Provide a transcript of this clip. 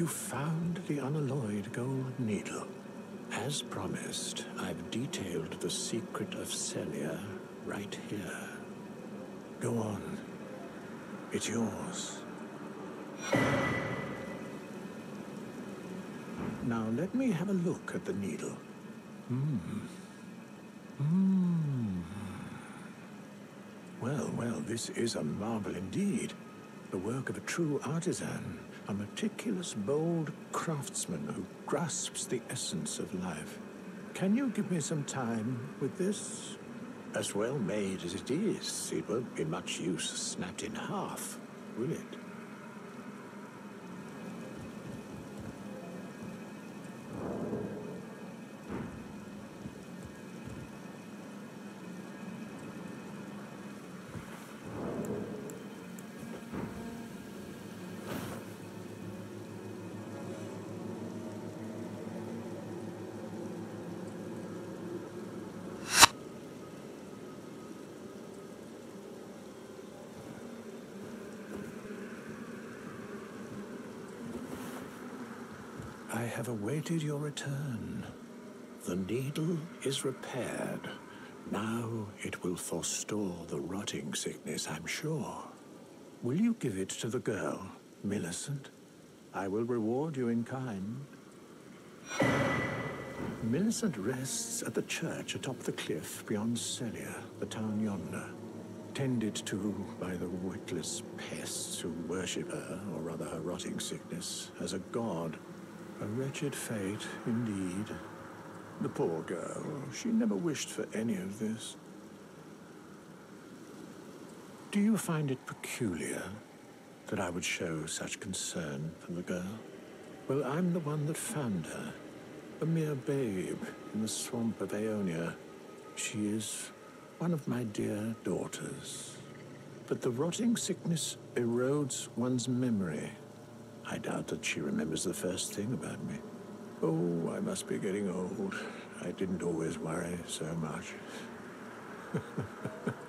You found the unalloyed gold needle. As promised, I've detailed the secret of Celia right here. Go on. It's yours. Now let me have a look at the needle. Well, this is a marvel indeed. The work of a true artisan, a meticulous, bold craftsman who grasps the essence of life. Can you give me some time with this? As well made as it is, it won't be much use snapped in half, will it? I have awaited your return. The needle is repaired. Now it will forestall the rotting sickness, I'm sure. Will you give it to the girl, Millicent? I will reward you in kind. Millicent rests at the church atop the cliff beyond Celia, the town yonder. Tended to by the witless pests who worship her, or rather her rotting sickness, as a god. A wretched fate, indeed. The poor girl, she never wished for any of this. Do you find it peculiar that I would show such concern for the girl? Well, I'm the one that found her, a mere babe in the swamp of Aeonia. She is one of my dear daughters. But the rotting sickness erodes one's memory. I doubt that she remembers the first thing about me. Oh, I must be getting old. I didn't always worry so much.